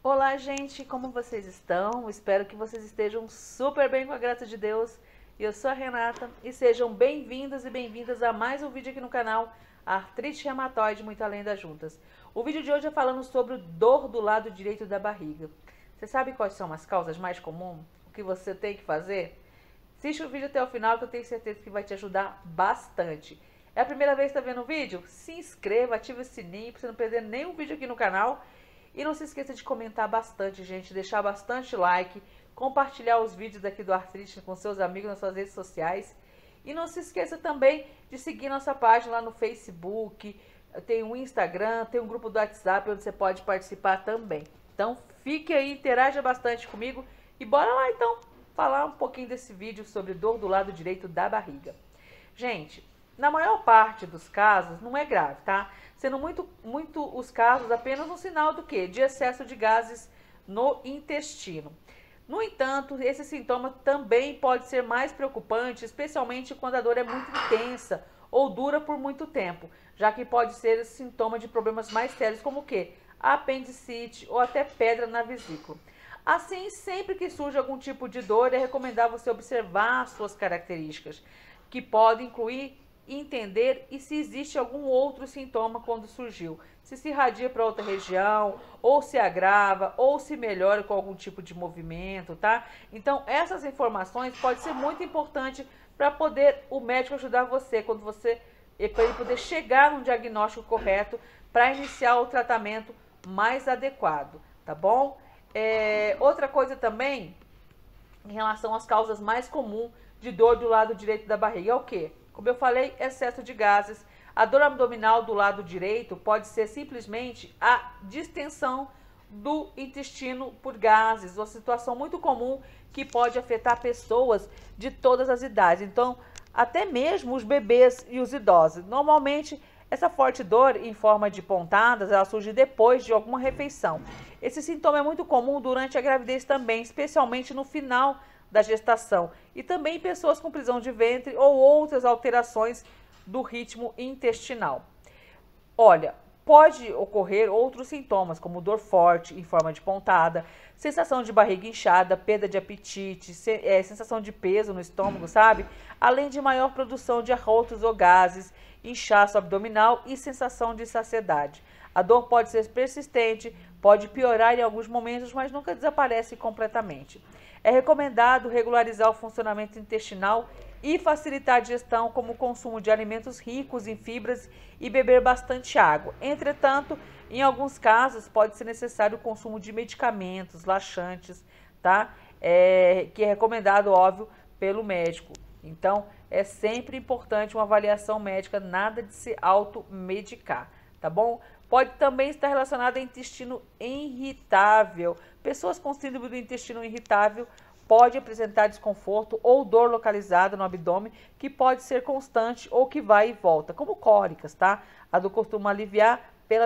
Olá, gente, como vocês estão? Espero que vocês estejam super bem com a graça de Deus. Eu sou a Renata e sejam bem-vindos e bem-vindas a mais um vídeo aqui no canal Artrite Reumatoide Muito Além das Juntas. O vídeo de hoje é falando sobre dor do lado direito da barriga. Você sabe quais são as causas mais comuns? O que você tem que fazer? Assiste o vídeo até o final que eu tenho certeza que vai te ajudar bastante. É a primeira vez que está vendo o vídeo? Se inscreva, ative o sininho para você não perder nenhum vídeo aqui no canal. E não se esqueça de comentar bastante, gente, deixar bastante like, compartilhar os vídeos daqui do Artrite com seus amigos nas suas redes sociais. E não se esqueça também de seguir nossa página lá no Facebook, tem um Instagram, tem um grupo do WhatsApp onde você pode participar também. Então fique aí, interaja bastante comigo e bora lá então falar um pouquinho desse vídeo sobre dor do lado direito da barriga. Gente, na maior parte dos casos não é grave, tá? Sendo muito os casos apenas um sinal do quê? De excesso de gases no intestino. No entanto, esse sintoma também pode ser mais preocupante, especialmente quando a dor é muito intensa ou dura por muito tempo, já que pode ser sintoma de problemas mais sérios como o quê? Apendicite ou até pedra na vesícula. Assim, sempre que surge algum tipo de dor, é recomendável você observar as suas características, que podem incluir entender e se existe algum outro sintoma quando surgiu. Se irradia para outra região, ou se agrava, ou se melhora com algum tipo de movimento, tá? Então, essas informações podem ser muito importantes para poder o médico ajudar você, para ele poder chegar num diagnóstico correto para iniciar o tratamento mais adequado, tá bom? Outra coisa também, em relação às causas mais comuns de dor do lado direito da barriga, é o quê? Como eu falei, excesso de gases. A dor abdominal do lado direito pode ser simplesmente a distensão do intestino por gases, uma situação muito comum que pode afetar pessoas de todas as idades. Então, até mesmo os bebês e os idosos. Normalmente, essa forte dor em forma de pontadas, ela surge depois de alguma refeição. Esse sintoma é muito comum durante a gravidez também, especialmente no final da gestação, e também em pessoas com prisão de ventre ou outras alterações do ritmo intestinal. Olha, pode ocorrer outros sintomas, como dor forte em forma de pontada, sensação de barriga inchada, perda de apetite, sensação de peso no estômago, sabe? Além de maior produção de arrotos ou gases, inchaço abdominal e sensação de saciedade. A dor pode ser persistente, pode piorar em alguns momentos, mas nunca desaparece completamente. É recomendado regularizar o funcionamento intestinal e facilitar a digestão, como o consumo de alimentos ricos em fibras e beber bastante água. Entretanto, em alguns casos, pode ser necessário o consumo de medicamentos, laxantes, tá? Que é recomendado, óbvio, pelo médico. Então, é sempre importante uma avaliação médica, nada de se automedicar, tá bom? Pode também estar relacionado a intestino irritável. Pessoas com síndrome do intestino irritável podem apresentar desconforto ou dor localizada no abdômen, que pode ser constante ou que vai e volta, como cólicas, tá? A dor costuma aliviar pela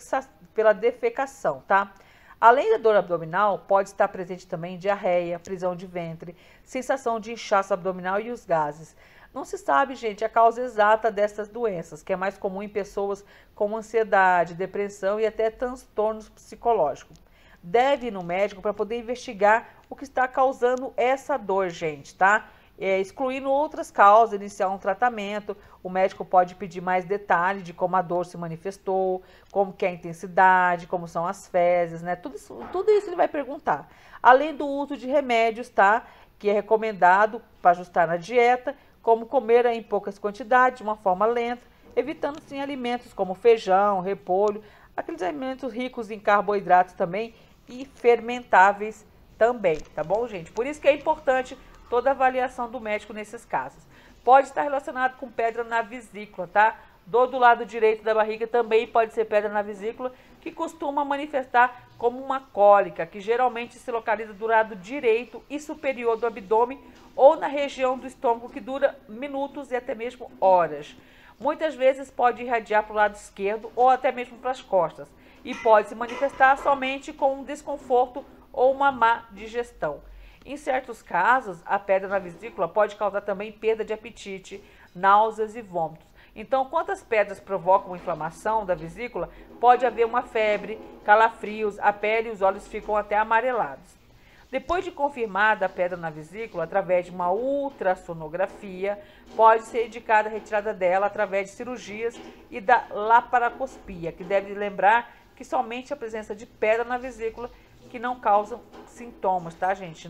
defecação, tá? Além da dor abdominal, pode estar presente também diarreia, prisão de ventre, sensação de inchaço abdominal e os gases. Não se sabe, gente, a causa exata dessas doenças, que é mais comum em pessoas com ansiedade, depressão e até transtornos psicológicos. Deve ir no médico para poder investigar o que está causando essa dor, gente, tá? Excluindo outras causas, iniciar um tratamento. O médico pode pedir mais detalhes de como a dor se manifestou, como que é a intensidade, como são as fezes, né? Tudo isso ele vai perguntar. Além do uso de remédios, tá? Que é recomendado para ajustar na dieta, como comer em poucas quantidades, de uma forma lenta, evitando sim alimentos como feijão, repolho, aqueles alimentos ricos em carboidratos também e fermentáveis também, tá bom, gente? Por isso que é importante toda a avaliação do médico nesses casos. Pode estar relacionado com pedra na vesícula, tá? Dor do lado direito da barriga também pode ser pedra na vesícula, que costuma manifestar como uma cólica, que geralmente se localiza do lado direito e superior do abdômen ou na região do estômago, que dura minutos e até mesmo horas. Muitas vezes pode irradiar para o lado esquerdo ou até mesmo para as costas, e pode se manifestar somente com um desconforto ou uma má digestão. Em certos casos, a pedra na vesícula pode causar também perda de apetite, náuseas e vômitos. Então, quantas pedras provocam inflamação da vesícula, pode haver uma febre, calafrios, a pele e os olhos ficam até amarelados. Depois de confirmada a pedra na vesícula, através de uma ultrassonografia, pode ser indicada a retirada dela através de cirurgias e da laparoscopia, que deve lembrar que somente a presença de pedra na vesícula que não causam sintomas, tá, gente?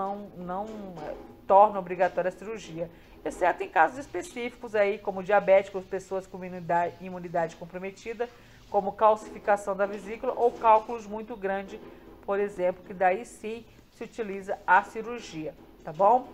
Não torna obrigatória a cirurgia, exceto em casos específicos aí, como diabéticos, pessoas com imunidade comprometida, como calcificação da vesícula ou cálculos muito grandes, por exemplo, que daí sim se utiliza a cirurgia, tá bom?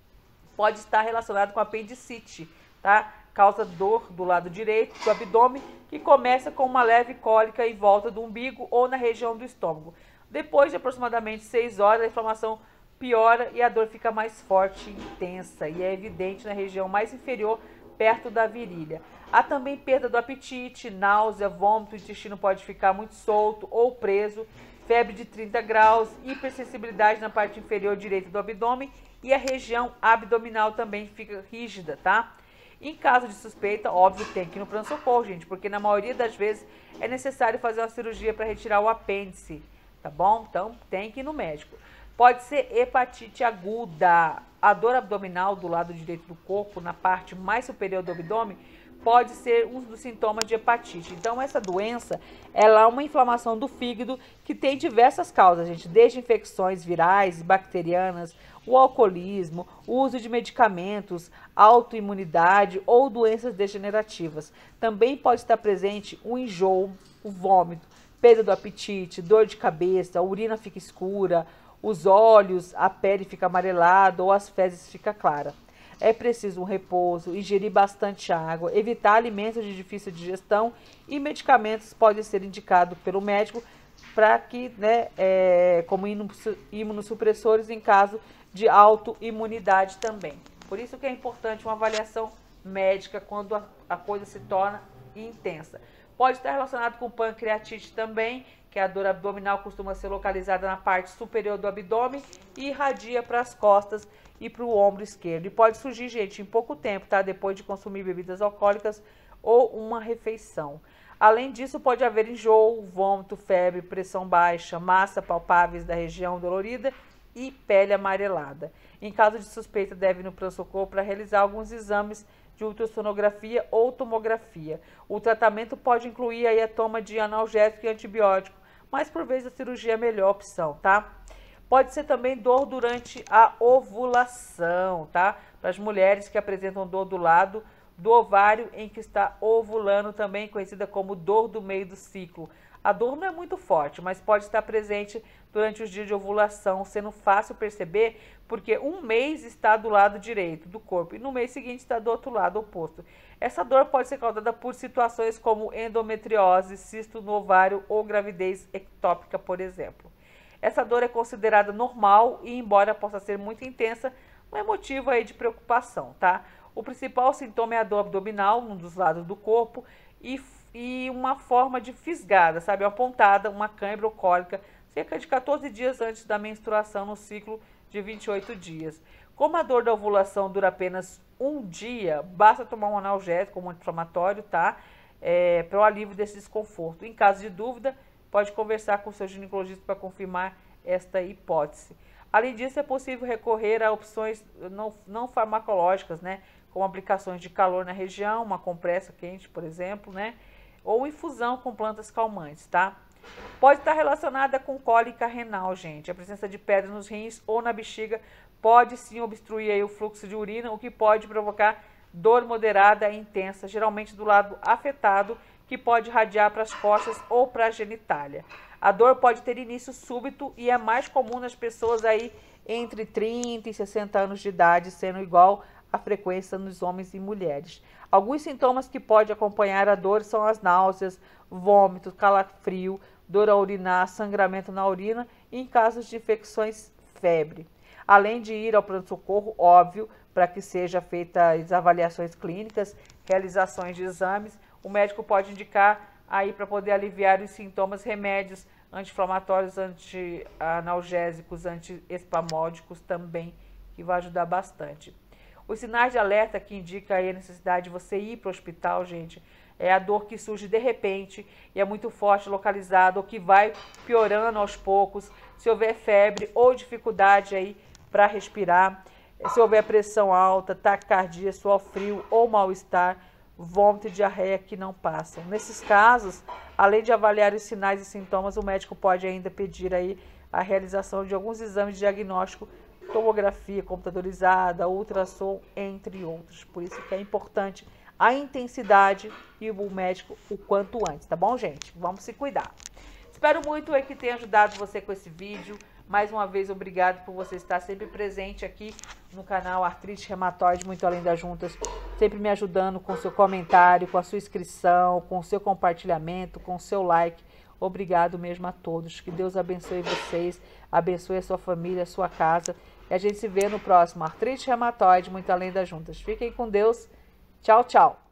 Pode estar relacionado com apendicite, tá? Causa dor do lado direito do abdômen, que começa com uma leve cólica em volta do umbigo ou na região do estômago. Depois de aproximadamente 6 horas, a inflamação piora e a dor fica mais forte e intensa, e é evidente na região mais inferior, perto da virilha. Há também perda do apetite, náusea, vômito, o intestino pode ficar muito solto ou preso, febre de 30 graus, hipersensibilidade na parte inferior direita do abdômen e a região abdominal também fica rígida, tá? Em caso de suspeita, óbvio, tem que ir no pronto-socorro, gente, porque na maioria das vezes é necessário fazer uma cirurgia para retirar o apêndice, tá bom? Então, tem que ir no médico. Pode ser hepatite aguda. A dor abdominal do lado direito do corpo, na parte mais superior do abdômen, pode ser um dos sintomas de hepatite. Então, essa doença, ela é uma inflamação do fígado que tem diversas causas, gente, desde infecções virais, bacterianas, o alcoolismo, o uso de medicamentos, autoimunidade ou doenças degenerativas. Também pode estar presente o enjoo, o vômito, perda do apetite, dor de cabeça, a urina fica escura, os olhos, a pele fica amarelada ou as fezes fica clara. É preciso um repouso, ingerir bastante água, evitar alimentos de difícil digestão e medicamentos podem ser indicados pelo médico para que, como imunossupressores em caso de autoimunidade também. Por isso que é importante uma avaliação médica quando a coisa se torna intensa. Pode estar relacionado com pancreatite também, que a dor abdominal costuma ser localizada na parte superior do abdômen e irradia para as costas e para o ombro esquerdo. E pode surgir, gente, em pouco tempo, tá? Depois de consumir bebidas alcoólicas ou uma refeição. Além disso, pode haver enjoo, vômito, febre, pressão baixa, massa palpáveis da região dolorida e pele amarelada. Em caso de suspeita, deve ir no pronto-socorro para realizar alguns exames de ultrassonografia ou tomografia. O tratamento pode incluir aí a toma de analgésico e antibiótico, mas por vezes a cirurgia é a melhor opção, tá? Pode ser também dor durante a ovulação, tá? Para as mulheres que apresentam dor do lado do ovário em que está ovulando, também conhecida como dor do meio do ciclo. A dor não é muito forte, mas pode estar presente durante os dias de ovulação, sendo fácil perceber porque um mês está do lado direito do corpo e no mês seguinte está do outro lado oposto. Essa dor pode ser causada por situações como endometriose, cisto no ovário ou gravidez ectópica, por exemplo. Essa dor é considerada normal e, embora possa ser muito intensa, não é motivo aí de preocupação, tá? O principal sintoma é a dor abdominal, num dos lados do corpo, e uma forma de fisgada, sabe? Uma pontada, uma cãibra ou cólica, cerca de 14 dias antes da menstruação no ciclo de 28 dias. Como a dor da ovulação dura apenas um dia, basta tomar um analgésico, um anti-inflamatório, tá? Para o alívio desse desconforto. Em caso de dúvida, pode conversar com o seu ginecologista para confirmar esta hipótese. Além disso, é possível recorrer a opções não farmacológicas, né? Como aplicações de calor na região, uma compressa quente, por exemplo, né? Ou infusão com plantas calmantes, tá? Pode estar relacionada com cólica renal, gente. A presença de pedra nos rins ou na bexiga pode sim obstruir aí o fluxo de urina, o que pode provocar dor moderada e intensa, geralmente do lado afetado, que pode irradiar para as costas ou para a genitália. A dor pode ter início súbito e é mais comum nas pessoas aí entre 30 e 60 anos de idade, sendo igual a frequência nos homens e mulheres. Alguns sintomas que podem acompanhar a dor são as náuseas, vômito, calafrio, dor a urinar, sangramento na urina e, em casos de infecções, febre. Além de ir ao pronto-socorro, óbvio, para que sejam feitas avaliações clínicas, realizações de exames, o médico pode indicar aí para poder aliviar os sintomas remédios anti-inflamatórios, anti-analgésicos, anti-espasmódicos também, que vai ajudar bastante. Os sinais de alerta que indicam aí a necessidade de você ir para o hospital, gente, é a dor que surge de repente e é muito forte, localizada, ou que vai piorando aos poucos, se houver febre ou dificuldade aí para respirar, se houver pressão alta, taquicardia, suor frio ou mal-estar, vômito e diarreia que não passam. Nesses casos, além de avaliar os sinais e sintomas, o médico pode ainda pedir aí a realização de alguns exames de diagnóstico, tomografia computadorizada, ultrassom, entre outros. Por isso que é importante a intensidade e o médico o quanto antes, tá bom, gente? Vamos se cuidar. Espero muito que tenha ajudado você com esse vídeo. Mais uma vez, obrigado por você estar sempre presente aqui no canal Artrite Reumatoide Muito Além das Juntas, sempre me ajudando com seu comentário, com a sua inscrição, com o seu compartilhamento, com o seu like. Obrigado mesmo a todos. Que Deus abençoe vocês, abençoe a sua família, a sua casa. E a gente se vê no próximo Artrite Reumatoide Muito Além das Juntas. Fiquem com Deus. Tchau, tchau.